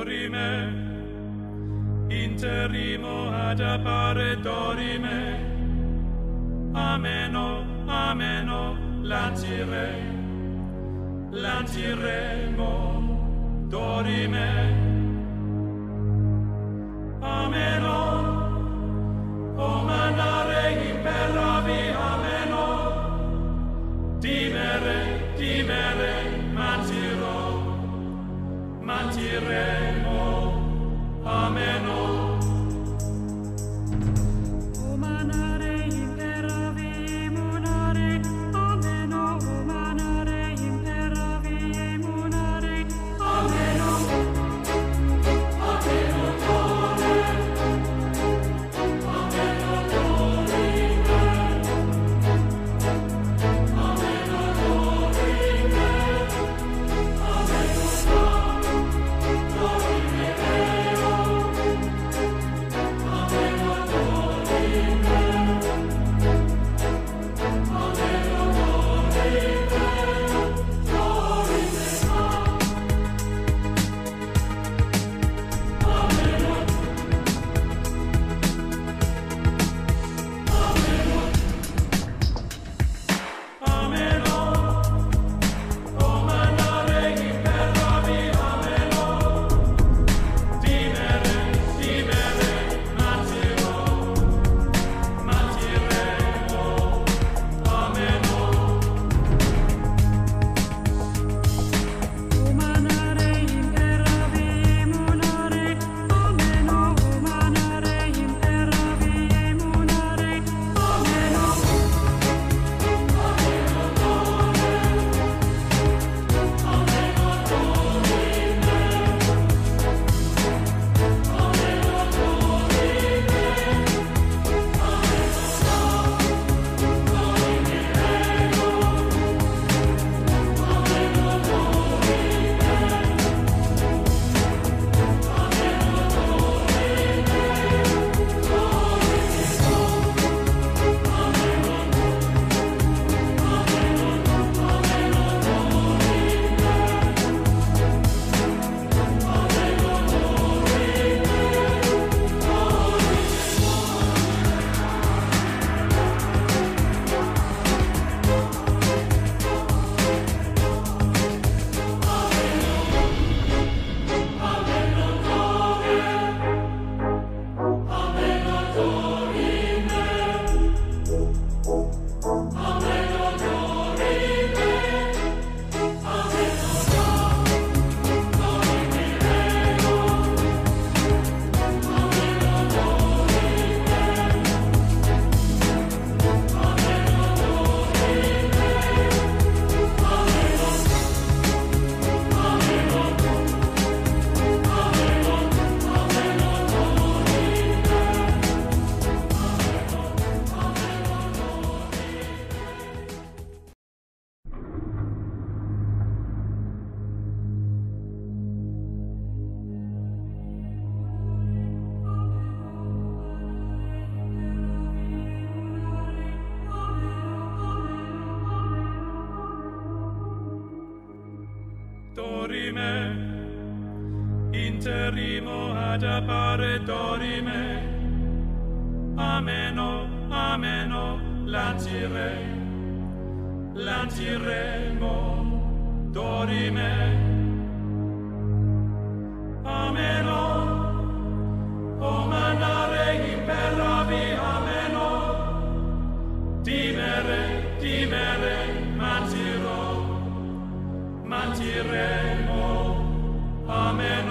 dorime, interimo ad appare dorime, ameno, ameno, lanciremo, dorime, ameno, o manare imperavi, ameno, dimere, mantiremo, ameno. Umanare imperavi, munare, ameno, umanare imperavi, munare, ameno. Ameno dore, ameno dorime, ameno dorime, ameno dorime vero, ameno dorime, ameno dorime, dorime Ameno, o manare imperavi, ameno, dimere, mantiremo, ameno. Umanare imperavi, munare, ameno, umanare imperavi, munare, ameno. Dorime, interimo ad appare dorime, ameno, lanciremo, dorime, ameno, o manare imperavi, ameno, dimere, mantiremo, amen.